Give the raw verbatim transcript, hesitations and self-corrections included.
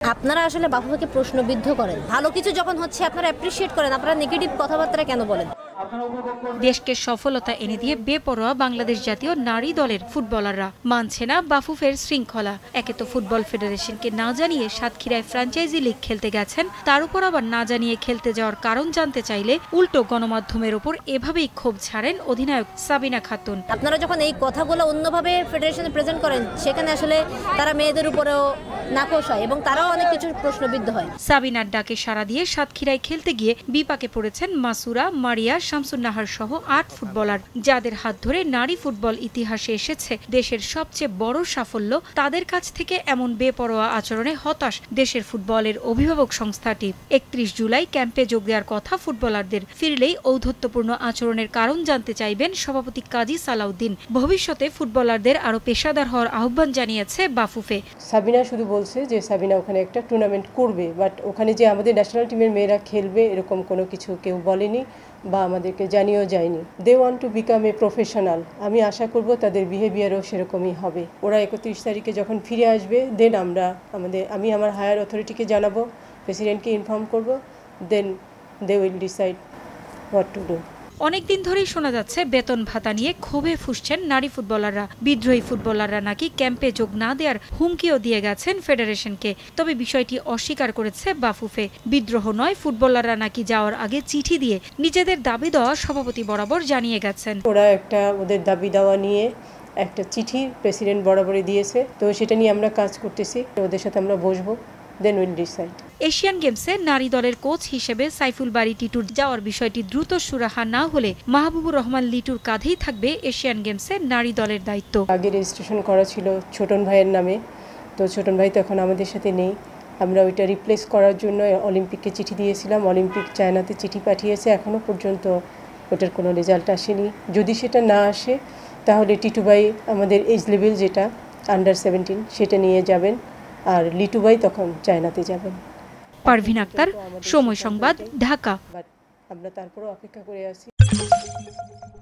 আপনারা আসলে বাফুফেকে প্রশ্নবিদ্ধ করেন, ভালো কিছু যখন হচ্ছে আপনারা অ্যাপ্রিশিয়েট করেন, আপনারা নেগেটিভ কথাবার্তা কেন বলেন? দেশকে সফলতা এনে দিয়ে বেপরোয়া বাংলাদেশ জাতীয় নারী দলের ফুটবলাররা মানছে না বাফুফের শৃঙ্খলা। একে তো ফুটবল ফেডারেশনকে না জানিয়ে সাতক্ষীরায় ফ্র্যাঞ্চাইজি লিগ খেলতে গেছেন, তার উপর আবার না জানিয়ে খেলতে যাওয়ার কারণ জানতে চাইলে উল্টো গণমাধ্যমের ওপর এভাবেই ক্ষোভ ছাড়েন অধিনায়ক সাবিনা খাতুন। আপনারা যখন এই কথাগুলো অন্যভাবে ফেডারেশনে প্রেজেন্ট করেন, সেখানে আসলে তারা মেয়েদের উপরেও নাকশ হয় এবং তারাও অনেক কিছু প্রশ্নবিদ্ধ হয়। সাবিনার ডাকে সাড়া দিয়ে সাতক্ষীরায় খেলতে গিয়ে বিপাকে পড়েছেন মাসুরা, মারিয়া, শামসুন্নাহার সহ আট ফুটবলার, যাদের হাত ধরে নারী ফুটবল ইতিহাসে এসেছে দেশের সবচেয়ে বড় সাফল্য। তাদের কাছ থেকে এমন বেপরোয়া আচরণে হতাশ দেশের ফুটবলের অভিভাবক সংস্থাটি। একত্রিশ জুলাই ক্যাম্পে যোগ দেওয়ার কথা ফুটবলারদের, ফিরলেই ঔদ্ধত্যপূর্ণ আচরণের কারণ জানতে চাইবেন সভাপতি কাজী সালাউদ্দিন। ভবিষ্যতে ফুটবলারদের আরো পেশাদার হওয়ার আহ্বান জানিয়েছে বাফুফে। সাবিনা শুধু বলছে যে সাবিনা ওখানে একটা টুর্নামেন্ট করবে, বাট ওখানে যে আমাদের ন্যাশনাল টিমের মেয়েরা খেলবে এরকম কোনো কিছু কেউ বলেনি বা আমাদেরকে জানিয়েও যায়নি। They want to become a professional. আমি আশা করব তাদের বিহেভিয়ারও সেরকমই হবে। ওরা একত্রিশ তারিখে যখন ফিরে আসবে, দেন আমরা আমাদের আমি আমার হায়ার অথরিটিকে জানাবো, প্রেসিডেন্টকে ইনফর্ম করব, then they will decide what to do. অনেকদিন ধরেই শোনা যাচ্ছে বেতন ভাতা নিয়ে ক্ষোভে ফুঁসছেন নারী ফুটবলাররা। বিদ্রোহী ফুটবলাররা নাকি ক্যাম্পে যোগ না দেওয়ার হুমকিও দিয়ে গেছেন ফেডারেশনকে। তবে বিষয়টি অস্বীকার করেছে বাফুফে। বিদ্রোহ নয়, ফুটবলাররা নাকি যাওয়ার আগে চিঠি দিয়ে নিজেদের দাবি দেওয়া সভাপতি বরাবর জানিয়ে গেছেন। ওরা একটা ওদের দাবি দেওয়া নিয়ে একটা চিঠি প্রেসিডেন্ট বরাবরই দিয়েছে, তো সেটা নিয়ে আমরা কাজ করতেছি। ওদের সাথে আমরা বসবো, দেন উইল ডিসাইড। এশিয়ান গেমসে নারী দলের কোচ হিসেবে সাইফুল বারী টিটুর যাওয়ার বিষয়টি দ্রুত সুরাহা না হলে মাহবুবুর রহমান লিটুর কাঁধেই থাকবে এশিয়ান গেমসে নারী দলের দায়িত্ব। আগে রেজিস্ট্রেশন করা ছিল ছোটন ভাইয়ের নামে, তো ছোটন ভাই তো এখন আমাদের সাথে নেই। আমরা ওইটা রিপ্লেস করার জন্য অলিম্পিককে চিঠি দিয়েছিলাম, অলিম্পিক চায়নাতে চিঠি পাঠিয়েছে, এখনও পর্যন্ত ওটার কোনো রেজাল্ট আসেনি। যদি সেটা না আসে তাহলে টিটু ভাই আমাদের এজ লেভেল যেটা আন্ডার সেভেন্টিন সেটা নিয়ে যাবেন, আর লিটু ভাই তখন চায়নাতে যাবেন। পারভিন আক্তার, সময় সংবাদ, ঢাকা। আমরা তারপরও অপেক্ষা করে আছি।